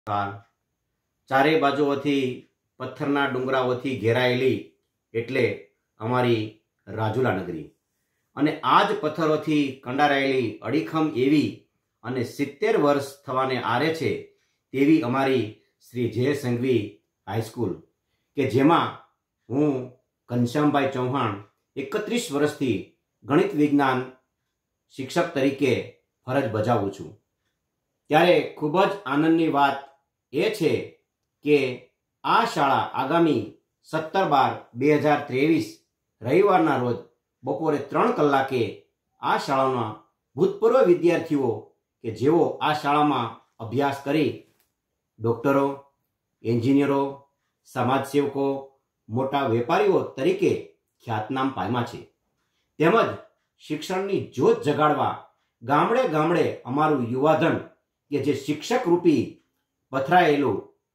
ચારે બાજુઓથી પથ્થરના ડુંગરાઓથી ઘેરાયેલી એટલે અમારી રાજુલા નગરી અને આ જ પથ્થરોથી કંડારાયેલી અડીખમ એવી અને 70 વર્ષ થવાને આરે છે તેવી અમારી શ્રી જે સંઘવી હાઈસ્કૂલ કે જેમાં હું ઘનશ્યામભાઈ ચૌહાણ 31 વર્ષથી ગણિત વિજ્ઞાન શિક્ષક તરીકે ફરજ બજાવું છું। ત્યારે ખૂબ જ આનંદની વાત એ છે કે આ શાળા આગામી 17/12/2023 રવિવારના રોજ બપોરે 3 કલાકે આ શાળાના ભૂતપૂર્વ વિદ્યાર્થીઓ કે જેઓ આ શાળામાં અભ્યાસ કરી ડોક્ટરો, એન્જિનિયરો, સમાજસેવકો, મોટા વેપારીઓ તરીકે ખ્યાતનામ પામ્યા છે તેમજ શિક્ષણની જ્યોત જગાડવા ગામડે ગામડે અમારું યુવાધન કે જે શિક્ષક રૂપી પથરાયેલું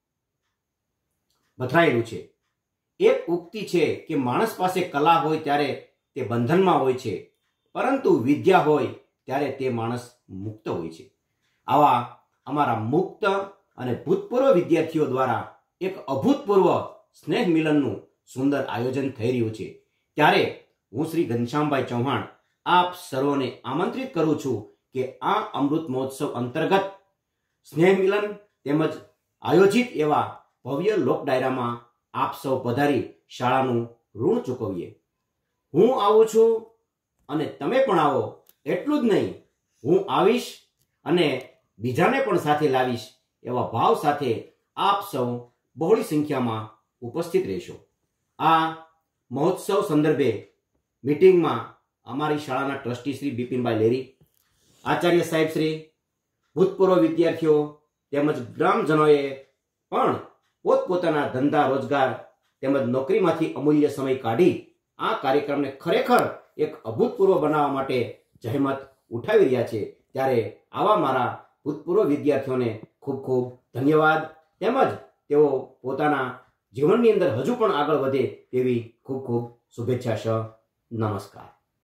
છે। એક ઉક્તિ છે કે માણસ પાસે કલા હોય ત્યારે તે બંધનમાં હોય છે, પરંતુ વિદ્યા હોય ત્યારે તે માણસ મુક્ત હોય છે। આવા અમારા મુક્ત અને ભૂતપૂર્વ વિદ્યાર્થીઓ દ્વારા એક અભૂતપૂર્વ સ્નેહ મિલનનું સુંદર આયોજન થઈ રહ્યું છે। ત્યારે હું શ્રી ઘનશ્યામભાઈ ચૌહાણ આપ સર્વોને આમંત્રિત કરું છું કે આ અમૃત મહોત્સવ અંતર્ગત સ્નેહ મિલન તેમજ આયોજિત એવા ભવ્ય લોક ડાયરામાં આપ સૌ પધારી શાળાનું ઋણ ચૂકવીએ। હું આવું છું અને તમે પણ આવો, એટલું જ નહીં હું આવીશ અને બીજાને પણ સાથે લાવીશ એવા ભાવ સાથે આપ સૌ બહોળી સંખ્યામાં ઉપસ્થિત રહેશો। આ મહોત્સવ સંદર્ભે મીટિંગમાં અમારી શાળાના ટ્રસ્ટી શ્રી બિપિનભાઈ લેરી, આચાર્ય સાહેબ શ્રી, ભૂતપૂર્વ વિદ્યાર્થીઓ તેમજ ગ્રામજનોએ પણ પોતપોતાના ધંધા રોજગાર તેમજ નોકરીમાંથી અમૂલ્ય સમય કાઢી આ કાર્યક્રમને ખરેખર એક અભૂતપૂર્વ બનાવવા માટે જહેમત ઉઠાવી રહ્યા છે। ત્યારે આવા મારા ભૂતપૂર્વ વિદ્યાર્થીઓને ખૂબ ખૂબ ધન્યવાદ તેમજ તેઓ પોતાના જીવનની અંદર હજુ પણ આગળ વધે તેવી ખૂબ ખૂબ શુભેચ્છા। નમસ્કાર।